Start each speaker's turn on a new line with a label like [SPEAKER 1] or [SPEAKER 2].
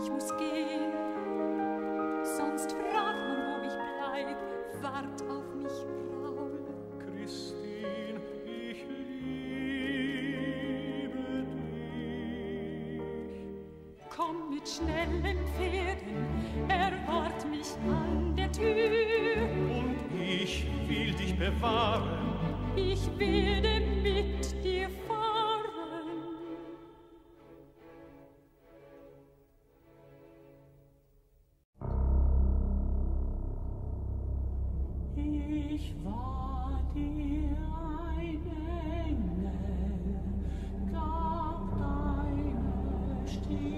[SPEAKER 1] ich muss gehen. Sonst fragt man, wo ich bleib. Wart auf mich, Raul.
[SPEAKER 2] Christin, ich liebe dich.
[SPEAKER 1] Komm mit schnellen Pferden, erwart mich an der Tür.
[SPEAKER 2] Und ich will dich bewahren.
[SPEAKER 1] Ich werde mit dir fahren.
[SPEAKER 3] Ich war dir ein Engel, gab deine Stimme.